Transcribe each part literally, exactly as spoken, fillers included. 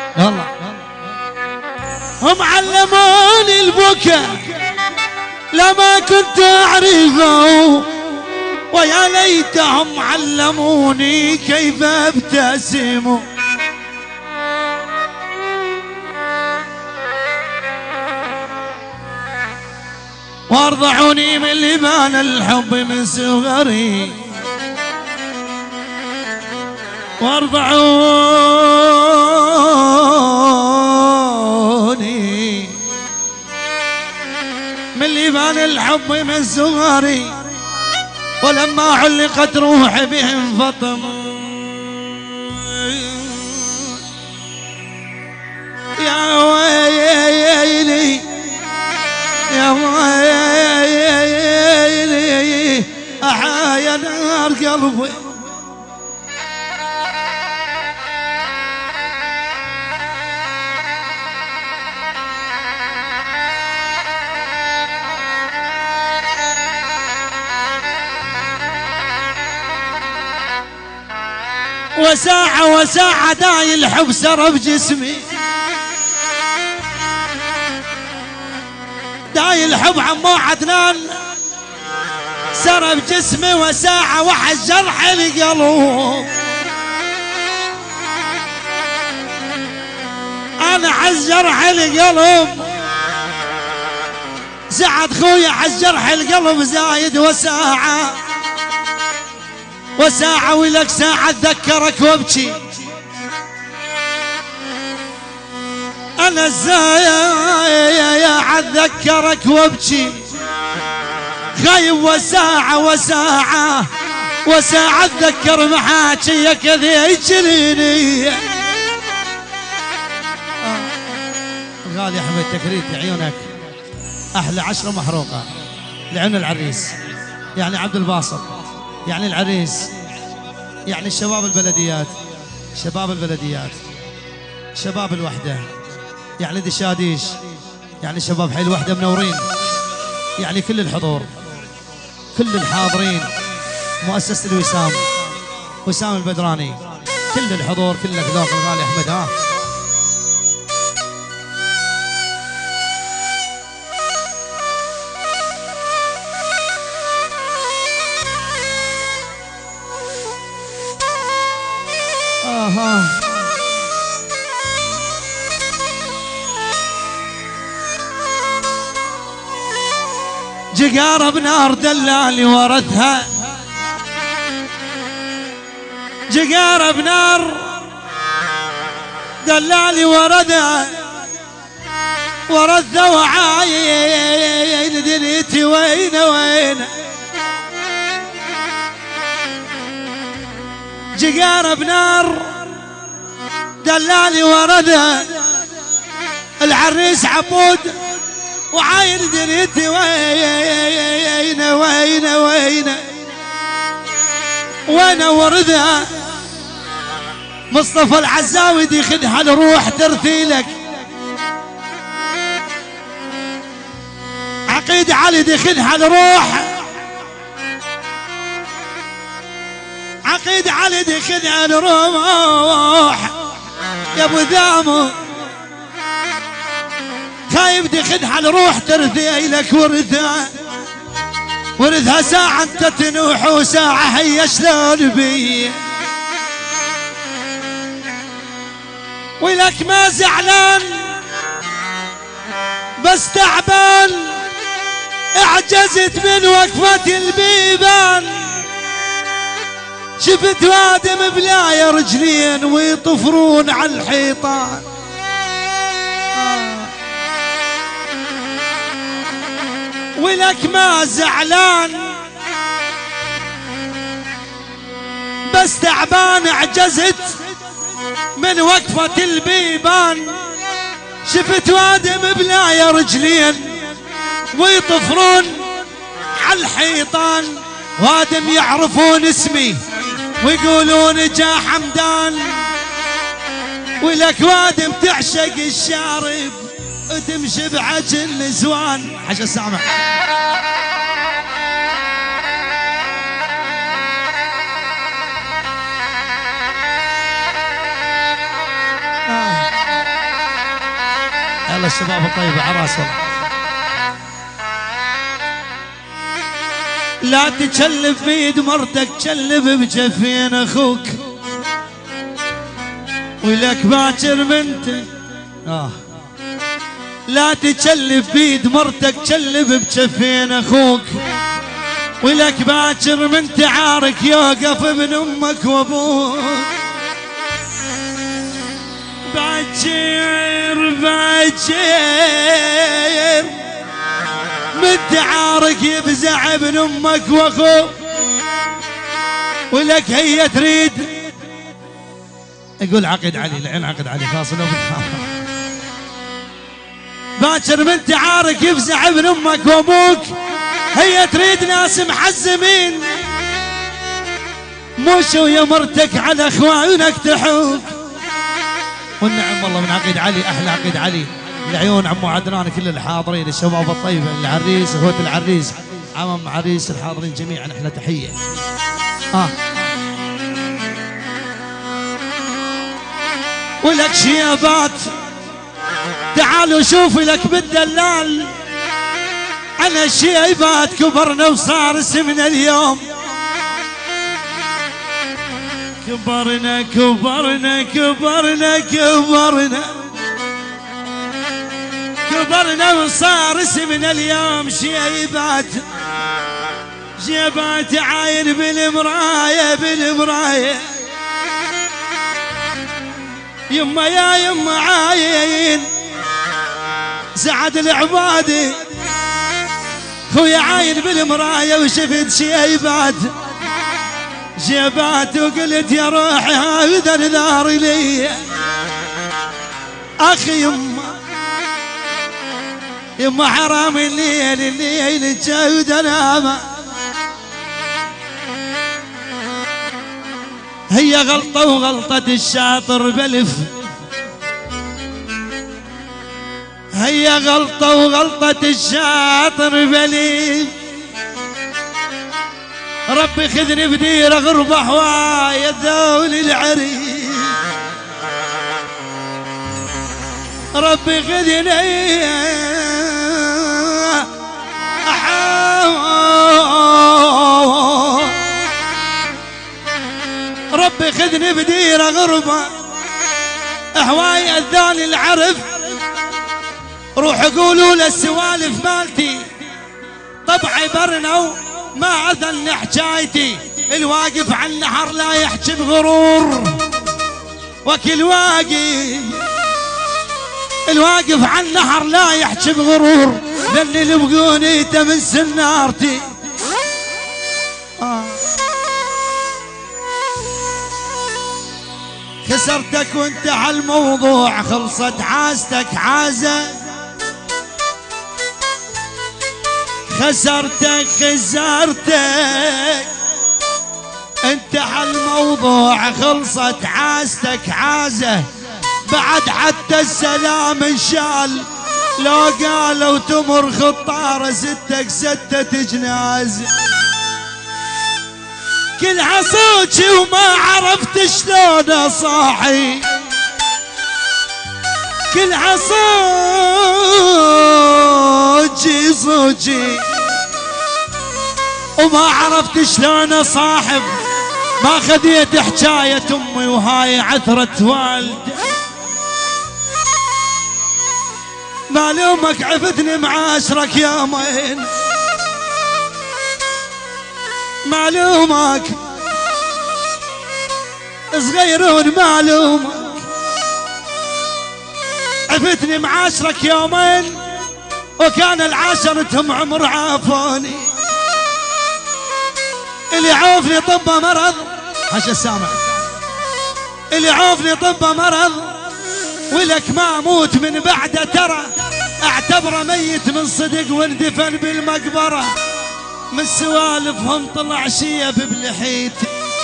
يلا هم علموني البكاء لما كنت أعرفه، ويا ليتهم علموني كيف ابتسم. وارضعوني من لبان الحب من صغري، وارضعوني من لبان الحب من صغري، ولما علقت روحي بهم فطم. يا ويلي يا ويلي أحايا نار قلبي. وساعة وساعة داعي الحب سرب جسمي، داعي الحب عمو عدنان سرب جسمي، وساعة وحش جرح القلب. أنا حز جرح القلب، سعد خويا حز جرح القلب زايد. وساعة وساعة ولك ساعة أتذكرك وابكي، أنا الزايا أتذكرك وابكي خايب. وساعة وساعة وساعة أتذكر محاكي كذا يجريني. غالي أحمد تكريت عيونك أحلى عشرة محروقة لعيون العريس، يعني عبد الباسط، يعني العريس، يعني الشباب البلديات، شباب البلديات، شباب الوحدة، يعني دشاديش، يعني شباب حي الوحدة منورين، يعني كل الحضور، كل الحاضرين، مؤسسة الوسام، وسام البدراني، كل الحضور، كلك ذوق الغالي أحمد. ها آه جقارة بنار دلالي ورثها، جقارة بنار دلالي وردها، ورثها وعاين دنيتي وين وين. جقارة بنار دلالي وردها، العريس عبود وعاين دنيتي وين وين وين وين وردها. مصطفى العزاوي دي خدها الروح ترثيلك، عقيد علي دي خدها الروح، عقيد علي دي خدها الروح يا ابو ذامو. خايب دي خدها الروح ترثي لك، ورثها ورثها ساعة انت تنوح وساعة هي شلون بي. ولك ما زعلان بس تعبان، اعجزت من وقفة البيبان. شفت وادم بلايا رجلين ويطفرون على الحيطان. ولك ما زعلان بس تعبان، اعجزت من وقفة البيبان. شفت وادم بلايا رجلين ويطفرون على الحيطان. وادم يعرفون اسمي ويقولون جا حمدان. ولك وادم تعشق الشارب وتمشي بعجل نسوان. حاجة سامع آه. يلا الشباب الطيبة عراسهم. لا تجلب بيد مرتك جلب بجفين اخوك ولك باكر بنتك. آه. لا تجلب بيد مرتك جلب بجفين اخوك ولك باكر من تعارك يوقف ابن امك وابوك. باكر باكر من تعارك يفزع ابن امك واخوك ولك هي تريد. يقول عقد علي العين عقد علي فاصل وبالحافظ. باكر من تعارك يفزع ابن امك وابوك هي تريد ناس محزمين مشوا يا مرتك على اخوانك تحوك. والنعم والله من عقيد علي احلى عقيد علي العيون عمو عدنان كل الحاضرين الشباب الطيبه العريس اخوة العريس عمام عريس الحاضرين جميعا احلى تحيه. اه ولك شيابات تعالوا شوفوا لك بالدلال على الشيبات كبرنا وصار اسمنا اليوم. كبرنا كبرنا كبرنا كبرنا كبرنا وصار اسمنا اليوم شيبات. شيبات عاين بالمراية بالمراية يما يا يما عاين سعد العبادي خويا عاين بالمراية وشفت شيبات. شيبات وقلت يا روحي هذا نذار لي اخي يما يما حرام الليل الليل جود انام. هي غلطة وغلطة الشاطر بلف هي غلطة وغلطة الشاطر بلف. ربي خذني بدير غربة حوايا ذول العريس. ربي خذني ربي خذني بدير غربة هواي اذاني العرف. روح قولوا للسوالف مالتي طبعي برنو ما اذن حكايتي. الواقف على النهر لا يحكي بغرور وكل واقف الواقف على النهر لا يحكي بغرور لان البقونيته من سنارتي. آه. خسرتك وانت هالموضوع خلصت عازتك عازة. خسرتك خسرتك انت هالموضوع خلصت عازتك عازة. بعد حتى السلام انشال لو قالوا تمر خطارة ستك ستة جناز. كل عصوجي وما عرفت شلون اصاحي. كل عصوجي صوجي وما عرفت شلون اصاحب. ما خذيت حكاية امي وهاي عثرة والدي. معلومك عفتني معاشرك يومين. معلومك صغيرون معلومك عفتني معاشرك يومين وكان العاشرتهم عمر عافوني. اللي عوفني طب مرض حاشا السامع. اللي عوفني طب مرض ولك ما اموت من بعده ترى اعتبره ميت من صدق واندفن بالمقبره. من سوالفهم طلع شيب بلحيتي.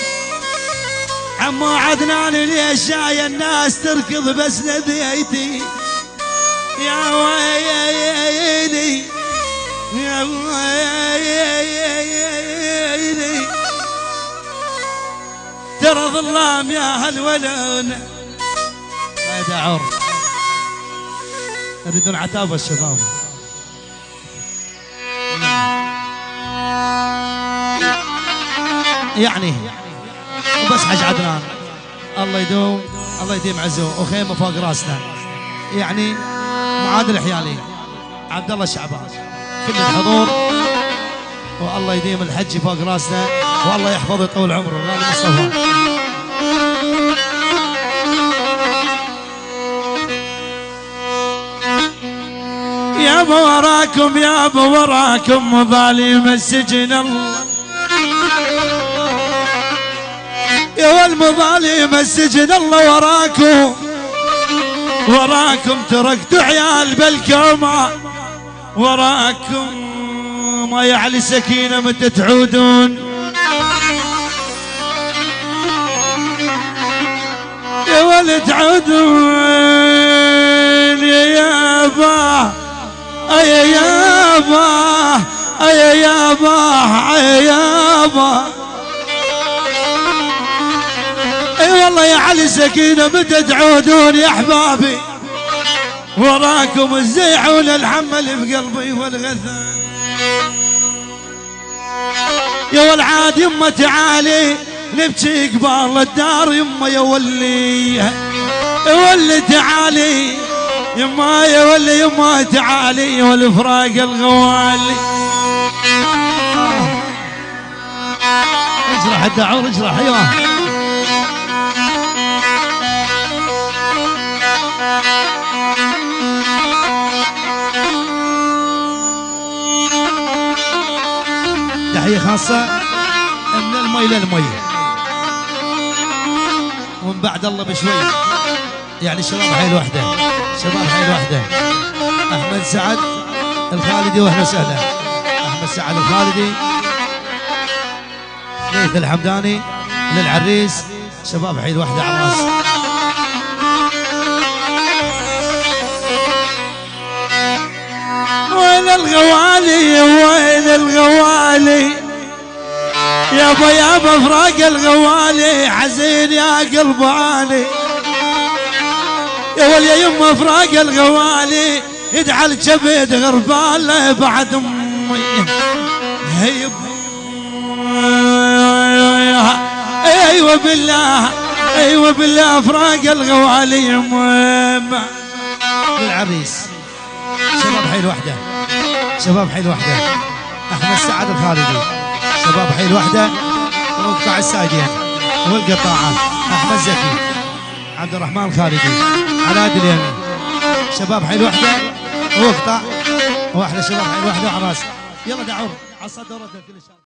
عمو عدنان ليش جاي الناس تركض بس لذيتي. يا ويلي يا ويلي ترى ظلام يا هالولون. هذا عور يريدون عتابة الشباب. يعني وبس حج عدنان الله يدوم الله يديم عزو وخيمه فوق راسنا. يعني معاد الحيالي عبد الله الشعبان كل الحضور، والله يديم الحج فوق راسنا والله يحفظه طول عمره. غالي مصطفى يابا وراكم يابا وراكم مظالم السجن الله يا والمظالم السجن الله وراكم وراكم تركتوا عيال بالكومة وراكم ما يعلي سكينة متى تعودون يا ولد تعودون يا يابا اي يابا اي يابا اي يابا اي والله يا علي سكينة متى تعودون يا احبابي وراكم الزيعون الحمل في قلبي والغثان يا والعاد يما تعالي نبكي قبال الدار يما يا ولي يا ولي تعالي يما يا ولي يما تعالي والفراق الغوالي اجرح الدعور اجرح ايوه تحية خاصة من المي للمي ومن بعد الله بشوي. يعني شباب حيل وحده شباب حيل وحده احمد سعد الخالدي واهلا وسهلا. احمد سعد الخالدي ليث الحمداني للعريس شباب حيل وحده على الراس. وين الغوالي وين الغوالي يابا يابا فراق الغوالي حزين يا قلب عالي يا ولي يما فراق الغوالي يدعى الجبد غربال بعد امي هي ايوه بالله ايوه بالله فراق الغوالي يما للعريس شباب حيل وحده شباب حيل وحده احمد سعد الخالدي شباب حيل وحده وقطاع السايدين والقطاعات احمد زكي عبد الرحمن الخالدي على يد اليمين شباب حيل وحده وقطاع واحلى شباب حيل وحده وعراس. يلا دعور عصا دورتنا كل شهر.